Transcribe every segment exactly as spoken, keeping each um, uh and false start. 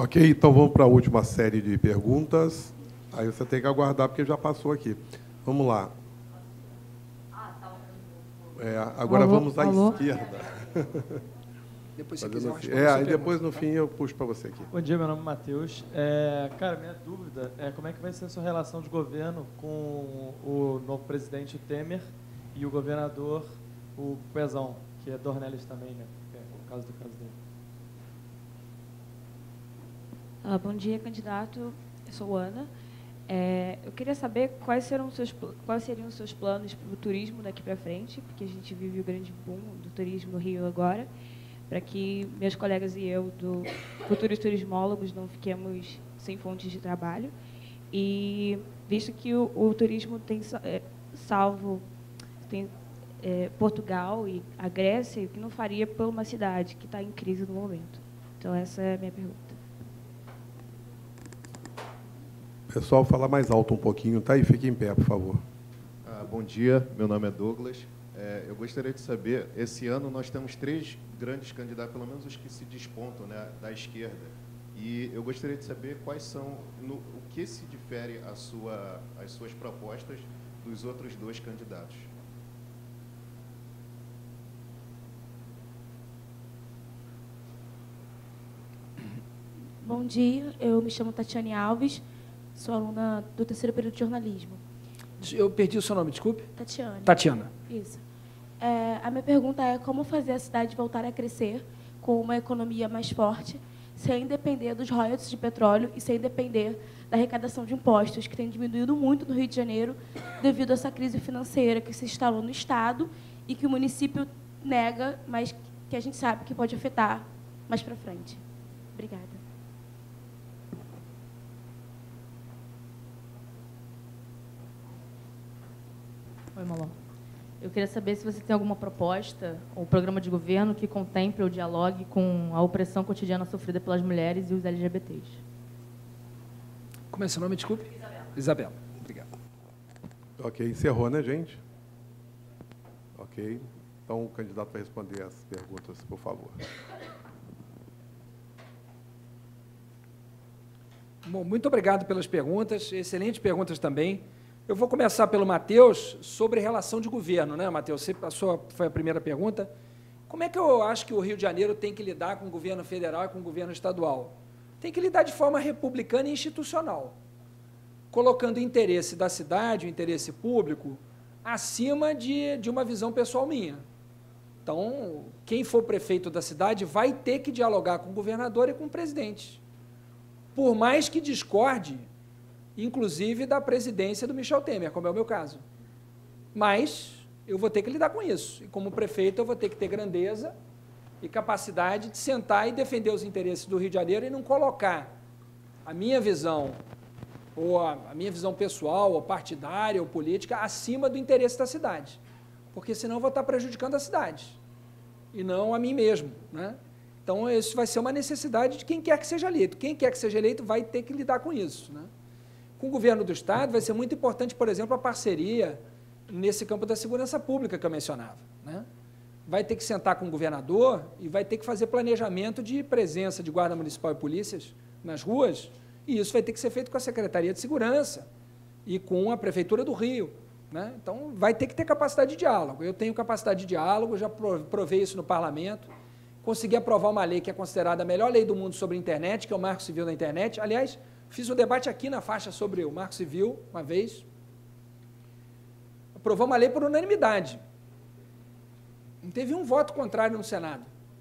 Ok, então vamos para a última série de perguntas. Aí você tem que aguardar, porque já passou aqui. Vamos lá. É, agora alô, vamos à alô. esquerda. Depois, se Fazendo quiser, assim. É, aí depois, no fim, eu puxo para você aqui. Bom dia, meu nome é Matheus. É, cara, minha dúvida é como é que vai ser a sua relação de governo com o novo presidente Temer e o governador, o Pezão, que é Dornelles também, né? É o caso do caso dele. Ah, bom dia, candidato. Eu sou Ana. É, eu queria saber quais, serão seus, quais seriam os seus planos para o turismo daqui para frente, porque a gente vive o grande boom do turismo no Rio agora, para que meus colegas e eu, do futuros turismólogos, não fiquemos sem fontes de trabalho. E, visto que o, o turismo tem é, salvo tem, é, Portugal e a Grécia, o que não faria por uma cidade que está em crise no momento? Então, essa é a minha pergunta. Pessoal, fala mais alto um pouquinho, tá? E fique em pé, por favor. Ah, bom dia, meu nome é Douglas. É, eu gostaria de saber, esse ano nós temos três grandes candidatos, pelo menos os que se despontam, né, da esquerda. E eu gostaria de saber quais são, no, o que se difere a sua, as suas propostas dos outros dois candidatos. Bom dia, eu me chamo Tatiane Alves, sou aluna do terceiro período de jornalismo. Eu perdi o seu nome, desculpe. Tatiane. Tatiana. Isso. É, a minha pergunta é como fazer a cidade voltar a crescer com uma economia mais forte, sem depender dos royalties de petróleo e sem depender da arrecadação de impostos, que tem diminuído muito no Rio de Janeiro devido a essa crise financeira que se instalou no Estado e que o município nega, mas que a gente sabe que pode afetar mais para frente. Obrigada. Oi, Malon. Eu queria saber se você tem alguma proposta ou programa de governo que contemple ou dialogue com a opressão cotidiana sofrida pelas mulheres e os L G B Ts. Como é seu nome, desculpe? Isabela. Isabela, obrigado. Ok, encerrou, né, gente? Ok. Então, o candidato vai responder as perguntas, por favor. Bom, muito obrigado pelas perguntas, excelentes perguntas também. Eu vou começar pelo Matheus, sobre relação de governo, né, Matheus? A sua foi a primeira pergunta. Como é que eu acho que o Rio de Janeiro tem que lidar com o governo federal e com o governo estadual? Tem que lidar de forma republicana e institucional, colocando o interesse da cidade, o interesse público, acima de, de uma visão pessoal minha. Então, quem for prefeito da cidade vai ter que dialogar com o governador e com o presidente, por mais que discorde, inclusive da presidência do Michel Temer, como é o meu caso. Mas eu vou ter que lidar com isso. E, como prefeito, eu vou ter que ter grandeza e capacidade de sentar e defender os interesses do Rio de Janeiro e não colocar a minha visão, ou a, a minha visão pessoal, ou partidária, ou política, acima do interesse da cidade. Porque, senão, eu vou estar prejudicando a cidade, e não a mim mesmo, né? Então, isso vai ser uma necessidade de quem quer que seja eleito. Quem quer que seja eleito vai ter que lidar com isso, né? Com o governo do Estado, vai ser muito importante, por exemplo, a parceria nesse campo da segurança pública que eu mencionava, né? Vai ter que sentar com o governador e vai ter que fazer planejamento de presença de guarda municipal e polícias nas ruas, e isso vai ter que ser feito com a Secretaria de Segurança e com a Prefeitura do Rio, né? Então, vai ter que ter capacidade de diálogo. Eu tenho capacidade de diálogo, já provei isso no Parlamento, consegui aprovar uma lei que é considerada a melhor lei do mundo sobre a internet, que é o Marco Civil da Internet. Aliás, fiz um debate aqui na faixa sobre o Marco Civil, uma vez. Aprovou uma lei por unanimidade. Não teve um voto contrário no Senado.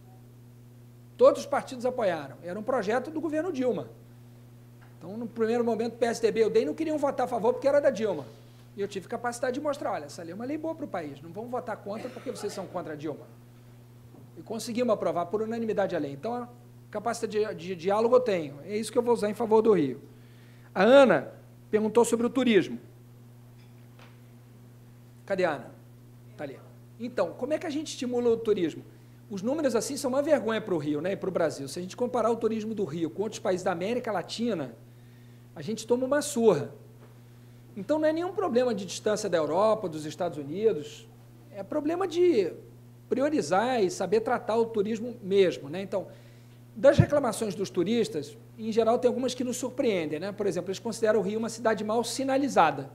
Todos os partidos apoiaram. Era um projeto do governo Dilma. Então, no primeiro momento, o P S D B e o D E M não queriam votar a favor porque era da Dilma. E eu tive capacidade de mostrar, olha, essa lei é uma lei boa para o país, não vamos votar contra porque vocês são contra a Dilma. E conseguimos aprovar por unanimidade a lei. Então, a capacidade de, de diálogo eu tenho. É isso que eu vou usar em favor do Rio. A Ana perguntou sobre o turismo. Cadê a Ana? Está ali. Então, como é que a gente estimula o turismo? Os números assim são uma vergonha para o Rio, né, e para o Brasil. Se a gente comparar o turismo do Rio com outros países da América Latina, a gente toma uma surra. Então, não é nenhum problema de distância da Europa, dos Estados Unidos, é problema de priorizar e saber tratar o turismo mesmo, né? Então, Das reclamações dos turistas, em geral, tem algumas que nos surpreendem, né? Por exemplo, eles consideram o Rio uma cidade mal sinalizada.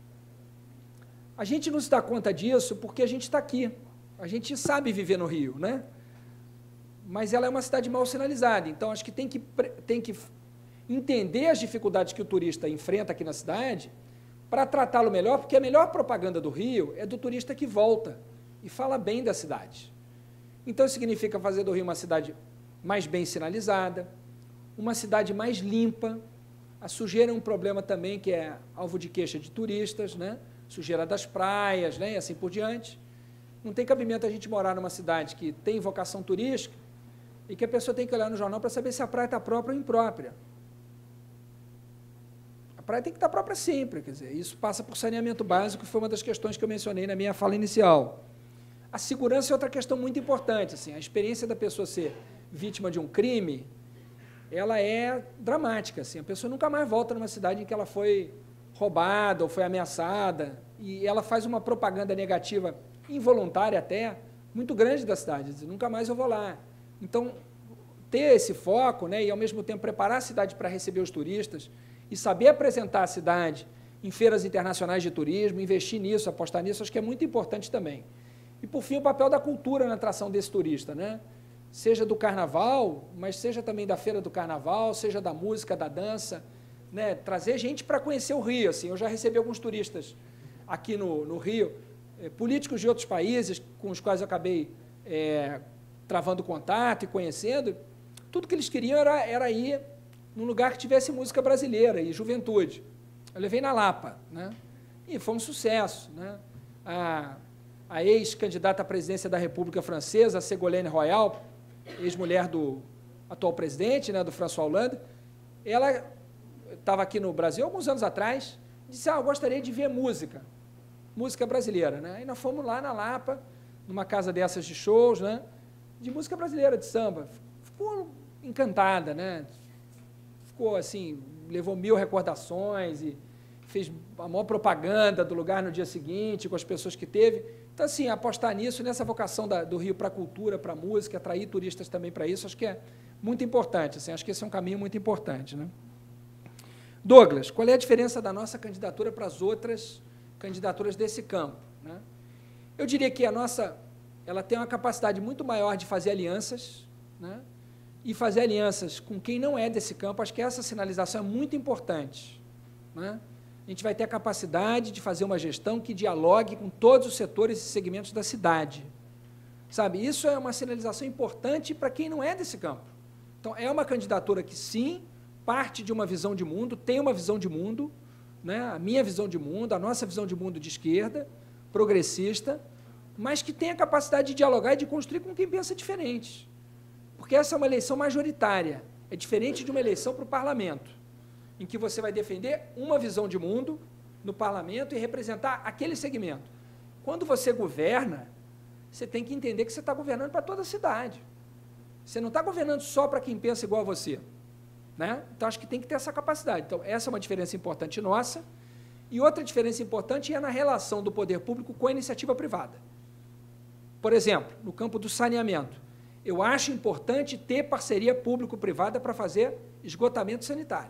A gente não se dá conta disso porque a gente está aqui. A gente sabe viver no Rio, né? Mas ela é uma cidade mal sinalizada. Então, acho que tem que, tem que entender as dificuldades que o turista enfrenta aqui na cidade para tratá-lo melhor, porque a melhor propaganda do Rio é do turista que volta e fala bem da cidade. Então, isso significa fazer do Rio uma cidade mais bem sinalizada, uma cidade mais limpa. A sujeira é um problema também que é alvo de queixa de turistas, né? Sujeira das praias, né? E assim por diante. Não tem cabimento a gente morar numa cidade que tem vocação turística e que a pessoa tem que olhar no jornal para saber se a praia está própria ou imprópria. A praia tem que estar própria sempre, quer dizer, isso passa por saneamento básico, que foi uma das questões que eu mencionei na minha fala inicial. A segurança é outra questão muito importante, assim, a experiência da pessoa ser vítima de um crime, ela é dramática, assim, a pessoa nunca mais volta numa cidade em que ela foi roubada ou foi ameaçada, e ela faz uma propaganda negativa, involuntária até, muito grande da cidade, diz, nunca mais eu vou lá. Então, ter esse foco, né, e, ao mesmo tempo, preparar a cidade para receber os turistas e saber apresentar a cidade em feiras internacionais de turismo, investir nisso, apostar nisso, acho que é muito importante também. E, por fim, o papel da cultura na atração desse turista, né? Seja do carnaval, mas seja também da feira do carnaval, seja da música, da dança, né? Trazer gente para conhecer o Rio. Assim, eu já recebi alguns turistas aqui no, no Rio, eh, políticos de outros países com os quais eu acabei eh, travando contato e conhecendo. Tudo que eles queriam era, era ir num lugar que tivesse música brasileira e juventude. Eu levei na Lapa, né? E foi um sucesso, né? A, a ex-candidata à presidência da República Francesa, Ségolène Royal, ex-mulher do atual presidente, né, do François Hollande, ela estava aqui no Brasil alguns anos atrás, disse, ah, eu gostaria de ver música, música brasileira, né? E nós fomos lá na Lapa, numa casa dessas de shows, né, de música brasileira, de samba. Ficou encantada, né? Ficou assim, levou mil recordações e fez a maior propaganda do lugar no dia seguinte, com as pessoas que teve. Então, assim, apostar nisso, nessa vocação da, do Rio para a cultura, para a música, atrair turistas também para isso, acho que é muito importante. Assim, acho que esse é um caminho muito importante, né? Douglas, qual é a diferença da nossa candidatura para as outras candidaturas desse campo, né? Eu diria que a nossa, ela tem uma capacidade muito maior de fazer alianças, né? E fazer alianças com quem não é desse campo. Acho que essa sinalização é muito importante, né? A gente vai ter a capacidade de fazer uma gestão que dialogue com todos os setores e segmentos da cidade. Sabe, isso é uma sinalização importante para quem não é desse campo. Então, é uma candidatura que, sim, parte de uma visão de mundo, tem uma visão de mundo, né, a minha visão de mundo, a nossa visão de mundo de esquerda, progressista, mas que tem a capacidade de dialogar e de construir com quem pensa diferente. Porque essa é uma eleição majoritária, é diferente de uma eleição para o parlamento, em que você vai defender uma visão de mundo no parlamento e representar aquele segmento. Quando você governa, você tem que entender que você está governando para toda a cidade. Você não está governando só para quem pensa igual a você, né? Então, acho que tem que ter essa capacidade. Então, essa é uma diferença importante nossa. E outra diferença importante é na relação do poder público com a iniciativa privada. Por exemplo, no campo do saneamento, eu acho importante ter parceria público-privada para fazer esgotamento sanitário.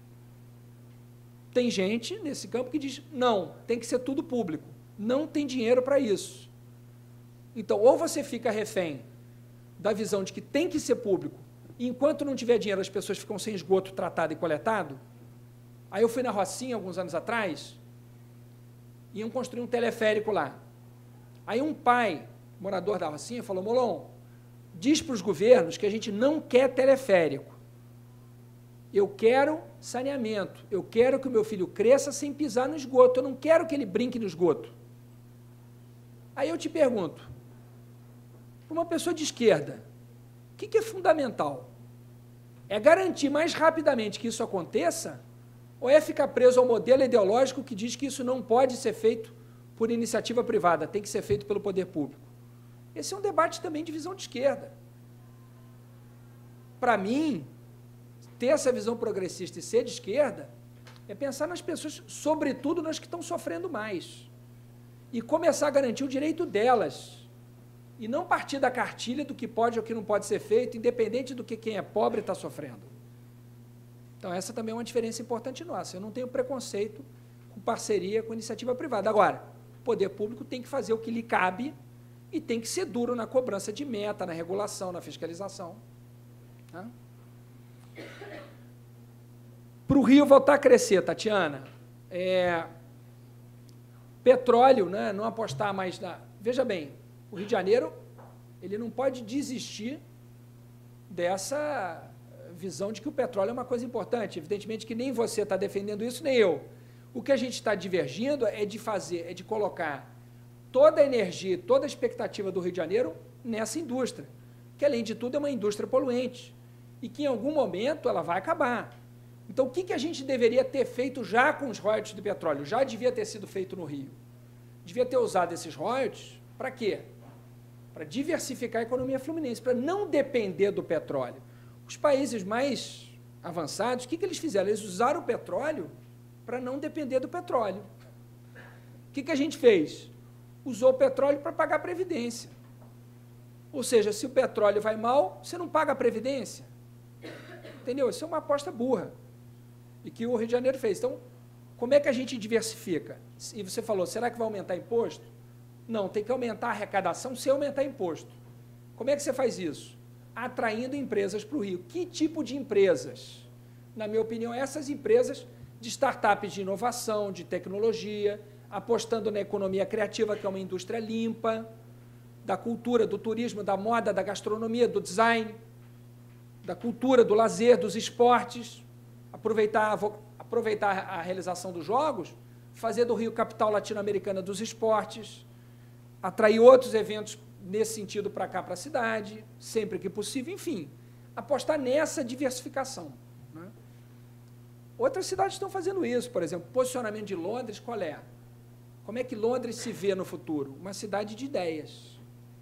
Tem gente nesse campo que diz, não, tem que ser tudo público, não tem dinheiro para isso. Então, ou você fica refém da visão de que tem que ser público, e enquanto não tiver dinheiro as pessoas ficam sem esgoto tratado e coletado. Aí eu fui na Rocinha, alguns anos atrás, iam construir um teleférico lá. Aí um pai, morador da Rocinha, falou, Molon, diz para os governos que a gente não quer teleférico. Eu quero saneamento, eu quero que o meu filho cresça sem pisar no esgoto, eu não quero que ele brinque no esgoto. Aí eu te pergunto, para uma pessoa de esquerda, o que, que é fundamental? É garantir mais rapidamente que isso aconteça, ou é ficar preso ao modelo ideológico que diz que isso não pode ser feito por iniciativa privada, tem que ser feito pelo poder público? Esse é um debate também de visão de esquerda. Para mim, ter essa visão progressista e ser de esquerda é pensar nas pessoas, sobretudo nas que estão sofrendo mais, e começar a garantir o direito delas, e não partir da cartilha do que pode ou que não pode ser feito, independente do que quem é pobre está sofrendo. Então, essa também é uma diferença importante nossa. Eu não tenho preconceito com parceria com iniciativa privada. Agora, o poder público tem que fazer o que lhe cabe e tem que ser duro na cobrança de meta, na regulação, na fiscalização. Tá? Para o Rio voltar a crescer, Tatiana, é, petróleo, né, não apostar mais na... Veja bem, o Rio de Janeiro ele não pode desistir dessa visão de que o petróleo é uma coisa importante. Evidentemente que nem você está defendendo isso, nem eu. O que a gente está divergindo é de fazer, é de colocar toda a energia, toda a expectativa do Rio de Janeiro nessa indústria, que, além de tudo, é uma indústria poluente e que, em algum momento, ela vai acabar. Então, o que, que a gente deveria ter feito já com os royalties do petróleo? Já devia ter sido feito no Rio. Devia ter usado esses royalties para quê? Para diversificar a economia fluminense, para não depender do petróleo. Os países mais avançados, o que, que eles fizeram? Eles usaram o petróleo para não depender do petróleo. O que, que a gente fez? Usou o petróleo para pagar a previdência. Ou seja, se o petróleo vai mal, você não paga a previdência. Entendeu? Isso é uma aposta burra. E que o Rio de Janeiro fez. Então, como é que a gente diversifica? E você falou, será que vai aumentar imposto? Não, tem que aumentar a arrecadação sem aumentar imposto. Como é que você faz isso? Atraindo empresas para o Rio. Que tipo de empresas? Na minha opinião, essas empresas de startups de inovação, de tecnologia, apostando na economia criativa, que é uma indústria limpa, da cultura, do turismo, da moda, da gastronomia, do design, da cultura, do lazer, dos esportes, aproveitar, aproveitar a realização dos jogos, fazer do Rio capital latino-americana dos esportes, atrair outros eventos nesse sentido para cá, para a cidade, sempre que possível, enfim, apostar nessa diversificação. Né? Outras cidades estão fazendo isso, por exemplo, posicionamento de Londres, qual é? Como é que Londres se vê no futuro? Uma cidade de ideias.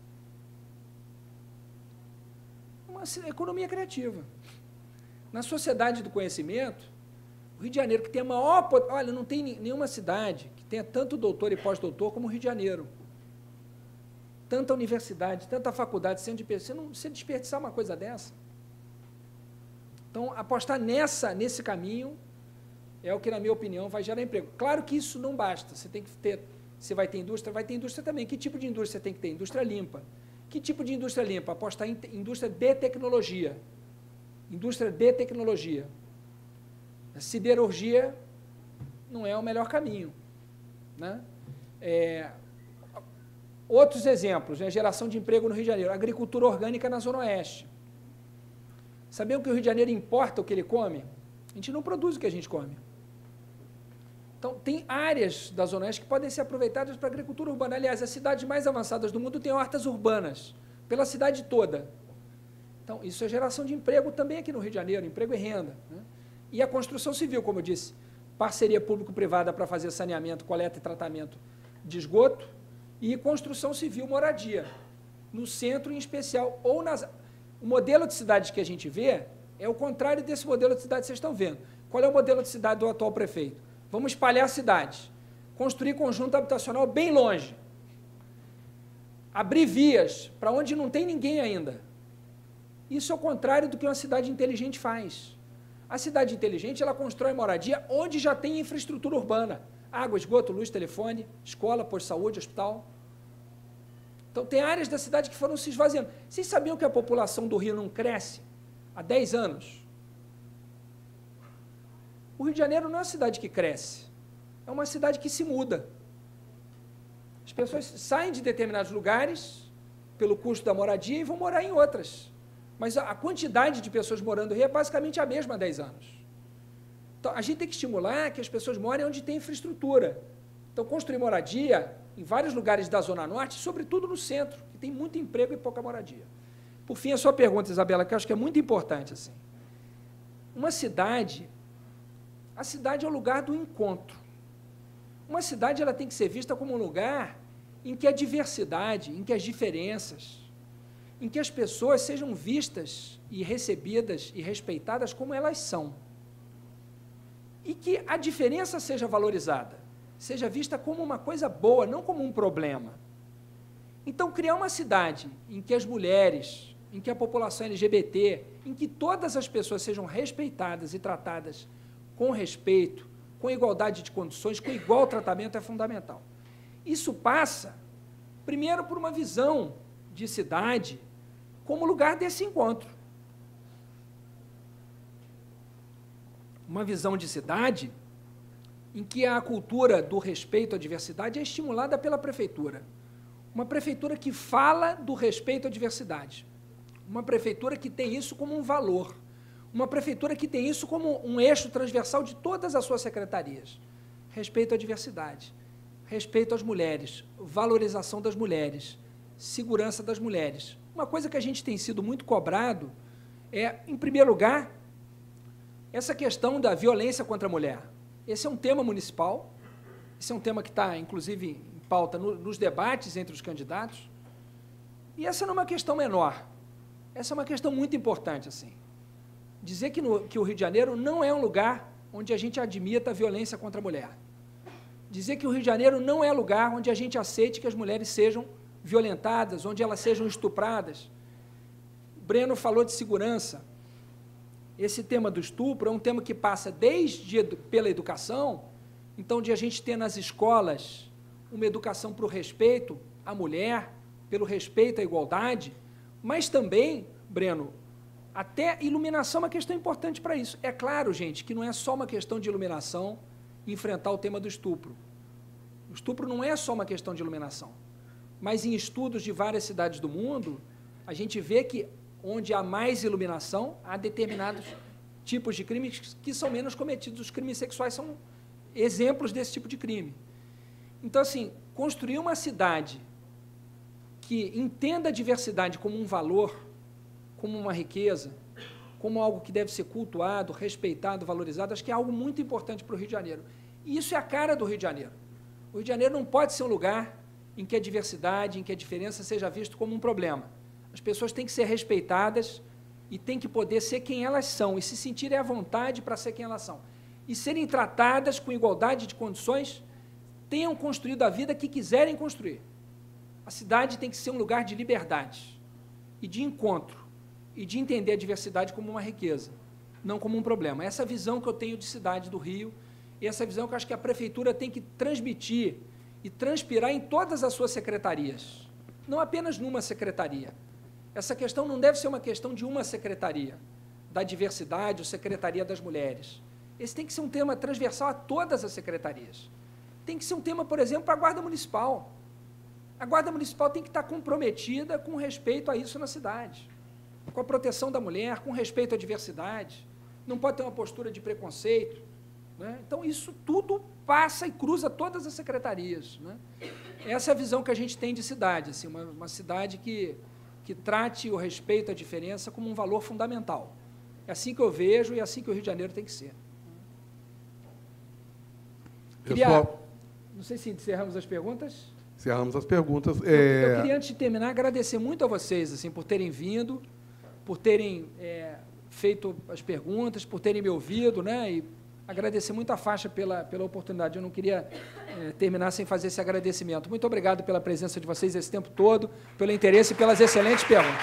Uma economia criativa. Na sociedade do conhecimento, o Rio de Janeiro, que tem a maior... Olha, não tem nenhuma cidade que tenha tanto doutor e pós-doutor como o Rio de Janeiro. Tanta universidade, tanta faculdade, centro de pesquisa, você não precisa desperdiçar uma coisa dessa. Então, apostar nessa, nesse caminho é o que, na minha opinião, vai gerar emprego. Claro que isso não basta. Você tem que ter... Você vai ter indústria, vai ter indústria também. Que tipo de indústria você tem que ter? Indústria limpa. Que tipo de indústria limpa? Apostar em indústria de tecnologia. Indústria de tecnologia. A siderurgia não é o melhor caminho. Né? É, outros exemplos, né? Geração de emprego no Rio de Janeiro. Agricultura orgânica na Zona Oeste. Sabiam que o Rio de Janeiro importa o que ele come? A gente não produz o que a gente come. Então, tem áreas da Zona Oeste que podem ser aproveitadas para a agricultura urbana. Aliás, as cidades mais avançadas do mundo têm hortas urbanas, pela cidade toda. Então, isso é geração de emprego também aqui no Rio de Janeiro, emprego e renda. Né? E a construção civil, como eu disse, parceria público-privada para fazer saneamento, coleta e tratamento de esgoto, e construção civil, moradia, no centro em especial, ou nas... O modelo de cidade que a gente vê é o contrário desse modelo de cidade que vocês estão vendo. Qual é o modelo de cidade do atual prefeito? Vamos espalhar a cidade, construir conjunto habitacional bem longe, abrir vias para onde não tem ninguém ainda. Isso é o contrário do que uma cidade inteligente faz. A cidade inteligente, ela constrói moradia onde já tem infraestrutura urbana, água, esgoto, luz, telefone, escola, posto de saúde, hospital. Então, tem áreas da cidade que foram se esvaziando. Vocês sabiam que a população do Rio não cresce há dez anos? O Rio de Janeiro não é uma cidade que cresce, é uma cidade que se muda. As pessoas saem de determinados lugares pelo custo da moradia e vão morar em outras. Mas a quantidade de pessoas morando no Rio é basicamente a mesma há dez anos. Então, a gente tem que estimular que as pessoas morem onde tem infraestrutura. Então, construir moradia em vários lugares da Zona Norte, sobretudo no centro, que tem muito emprego e pouca moradia. Por fim, a sua pergunta, Isabela, que eu acho que é muito importante. Assim. Uma cidade... A cidade é o lugar do encontro. Uma cidade ela tem que ser vista como um lugar em que a diversidade, em que as diferenças, em que as pessoas sejam vistas e recebidas e respeitadas como elas são. E que a diferença seja valorizada, seja vista como uma coisa boa, não como um problema. Então, Então, criar uma cidade em que as mulheres, em que a população L G B T, em que todas as pessoas sejam respeitadas e tratadas com respeito, com igualdade de condições, com igual tratamento, é fundamental. Isso passa, primeiro, por uma visão de cidade como lugar desse encontro. Uma visão de cidade em que a cultura do respeito à diversidade é estimulada pela prefeitura. Uma prefeitura que fala do respeito à diversidade. Uma prefeitura que tem isso como um valor. Uma prefeitura que tem isso como um eixo transversal de todas as suas secretarias. Respeito à diversidade, respeito às mulheres, valorização das mulheres, segurança das mulheres. Uma coisa que a gente tem sido muito cobrado é, em primeiro lugar, essa questão da violência contra a mulher. Esse é um tema municipal, esse é um tema que está, inclusive, em pauta no, nos debates entre os candidatos, e essa não é uma questão menor, essa é uma questão muito importante, assim. Dizer que, no, que o Rio de Janeiro não é um lugar onde a gente admita a violência contra a mulher. Dizer que o Rio de Janeiro não é lugar onde a gente aceite que as mulheres sejam violentadas, onde elas sejam estupradas. O Breno falou de segurança. Esse tema do estupro é um tema que passa desde pela educação, então de a gente ter nas escolas uma educação para o respeito à mulher, pelo respeito à igualdade, mas também, Breno, até iluminação é uma questão importante para isso. É claro, gente, que não é só uma questão de iluminação enfrentar o tema do estupro. O estupro não é só uma questão de iluminação, mas em estudos de várias cidades do mundo, a gente vê que onde há mais iluminação, há determinados tipos de crimes que são menos cometidos. Os crimes sexuais são exemplos desse tipo de crime. Então, assim, construir uma cidade que entenda a diversidade como um valor, como uma riqueza, como algo que deve ser cultuado, respeitado, valorizado, acho que é algo muito importante para o Rio de Janeiro. E isso é a cara do Rio de Janeiro. O Rio de Janeiro não pode ser um lugar em que a diversidade, em que a diferença seja visto como um problema. As pessoas têm que ser respeitadas e têm que poder ser quem elas são e se sentirem à vontade para ser quem elas são. E serem tratadas com igualdade de condições, tenham construído a vida que quiserem construir. A cidade tem que ser um lugar de liberdade e de encontro e de entender a diversidade como uma riqueza, não como um problema. Essa visão que eu tenho de cidade do Rio e essa visão que eu acho que a prefeitura tem que transmitir e transpirar em todas as suas secretarias, não apenas numa secretaria. Essa questão não deve ser uma questão de uma secretaria, da diversidade ou secretaria das mulheres. Esse tem que ser um tema transversal a todas as secretarias. Tem que ser um tema, por exemplo, para a Guarda Municipal. A Guarda Municipal tem que estar comprometida com respeito a isso na cidade, com a proteção da mulher, com respeito à diversidade. Não pode ter uma postura de preconceito, né? Então, isso tudo passa e cruza todas as secretarias, né? Essa é a visão que a gente tem de cidade, assim, uma, uma cidade que, que trate o respeito à diferença como um valor fundamental. É assim que eu vejo e é assim que o Rio de Janeiro tem que ser. Queria, Pessoal, não sei se encerramos as perguntas. encerramos as perguntas. Eu, É... eu queria, antes de terminar, agradecer muito a vocês, assim, por terem vindo, por terem é, feito as perguntas, por terem me ouvido, né? E agradecer muito a faixa pela, pela oportunidade. Eu não queria é, terminar sem fazer esse agradecimento. Muito obrigado pela presença de vocês esse tempo todo, pelo interesse e pelas excelentes perguntas.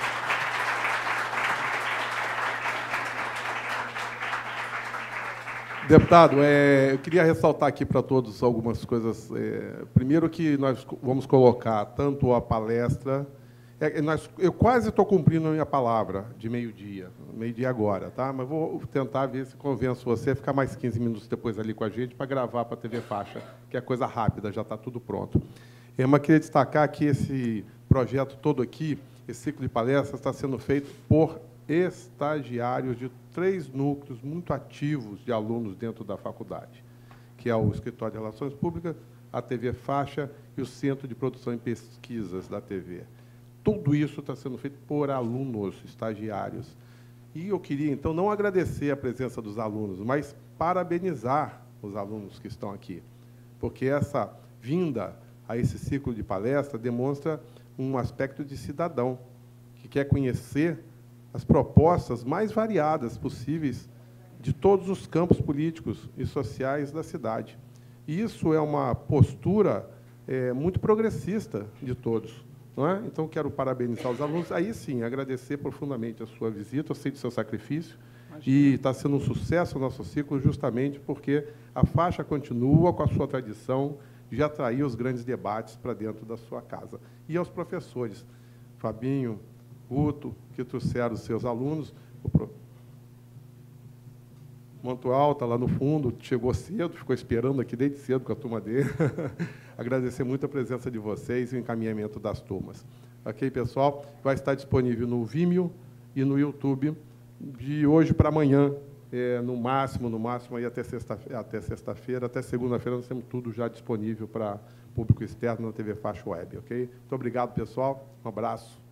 Deputado, é, eu queria ressaltar aqui para todos algumas coisas. É, primeiro que nós vamos colocar tanto a palestra... É, nós, eu quase estou cumprindo a minha palavra de meio-dia, meio-dia agora, tá? Mas vou tentar ver se convenço você a ficar mais quinze minutos depois ali com a gente para gravar para a T V Faixa, que é coisa rápida, já está tudo pronto. Eu mas queria destacar que esse projeto todo aqui, esse ciclo de palestras, está sendo feito por estagiários de três núcleos muito ativos de alunos dentro da faculdade, que é o Escritório de Relações Públicas, a T V Faixa e o Centro de Produção e Pesquisas da T V. Tudo isso está sendo feito por alunos, estagiários. E eu queria, então, não agradecer a presença dos alunos, mas parabenizar os alunos que estão aqui, porque essa vinda a esse ciclo de palestra demonstra um aspecto de cidadão, que quer conhecer as propostas mais variadas possíveis de todos os campos políticos e sociais da cidade. E isso é uma postura é, muito progressista de todos. Não é? Então, quero parabenizar os alunos. Aí, sim, agradecer profundamente a sua visita, eu sei do seu sacrifício. E está sendo um sucesso o nosso ciclo justamente porque a faixa continua com a sua tradição de atrair os grandes debates para dentro da sua casa. E aos professores, Fabinho, Guto, que trouxeram os seus alunos, o pro... Monto Alta, lá no fundo, chegou cedo, ficou esperando aqui desde cedo com a turma dele. Agradecer muito a presença de vocês e o encaminhamento das turmas. Ok, pessoal? Vai estar disponível no Vimeo e no YouTube de hoje para amanhã, é, no máximo, no máximo, aí até sexta-feira, até sexta-feira, até segunda-feira, nós temos tudo já disponível para público externo na T V Faixa Web, ok? Muito obrigado, pessoal. Um abraço.